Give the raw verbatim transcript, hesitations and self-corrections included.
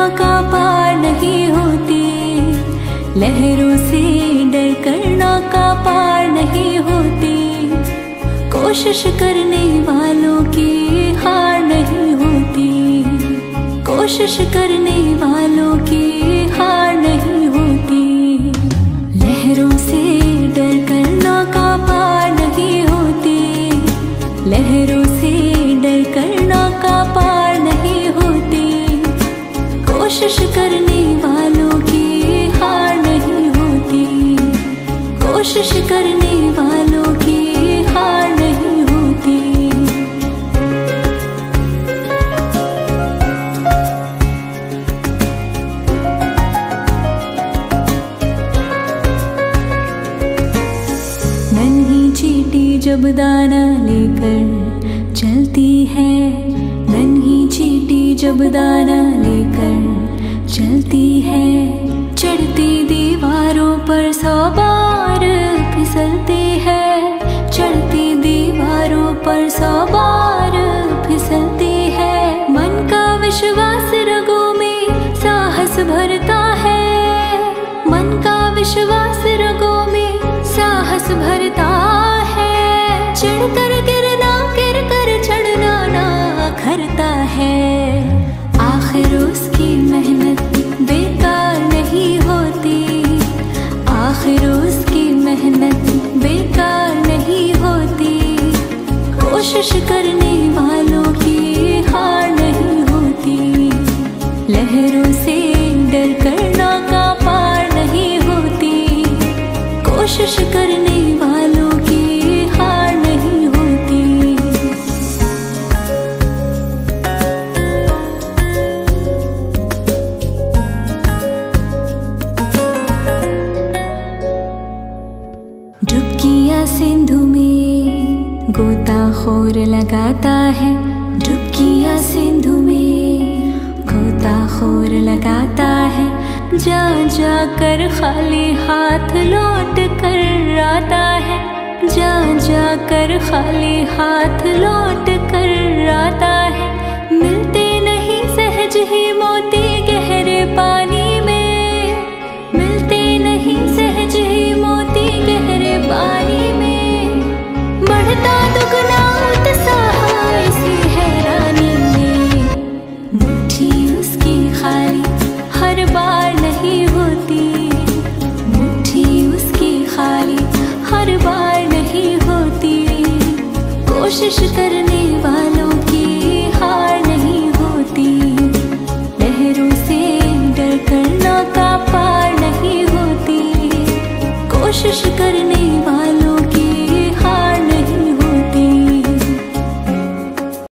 नौका पार नहीं होती, लहरों से डर कर नौका पार नहीं होती। कोशिश करने वालों की हार नहीं होती, कोशिश करने वालों की हार नहीं होती। लहरों से डर कर नौका पार नहीं होती, लहरों से डर कर नौका पार नहीं होती। कोशिश करने वालों की हार नहीं होती, कोशिश करने वालों की हार नहीं होती। नन्ही चींटी जब दाना लेकर चलती है, नन्ही चींटी जब दाना लेकर चलती है। चढ़ती दीवारों पर सौ बार फिसलती है, चढ़ती दीवारों पर सौ बार फिसलती है। मन का विश्वास रगों में साहस भरता है, मन का विश्वास रगों में साहस भरता है। चढ़ कर गिरना गिर कर चढ़ना ना खरता है। आखिर उसकी मेहनत बेकार नहीं होती, आखिर उसकी मेहनत बेकार नहीं होती। कोशिश करने वालों की हार नहीं होती, लहरों से डर कर नौका पार नहीं होती। कोशिश करने वालों की हार नहीं होती। डुबकियाँ सिंधु में गोताखोर लगाता है, डुबकियाँ सिंधु में गोताखोर लगाता है। जा जा कर खाली हाथ लौट कर आता है, जा जा कर खाली हाथ लौट कर आता है। मिलते नहीं सहज ही मोती गहरे पानी में, मिलते नहीं सहज ही मोती गहरे पानी में। बढ़ता दुगना उत्साह इसी हैरानी में, मुट्ठी उसकी खाली हर बार नहीं होती, मुट्ठी उसकी खाली हर बार नहीं होती। कोशिश करने वालों की हार नहीं होती, लहरों से डर कर नौका पार नहीं होती। कोशिश करने वालों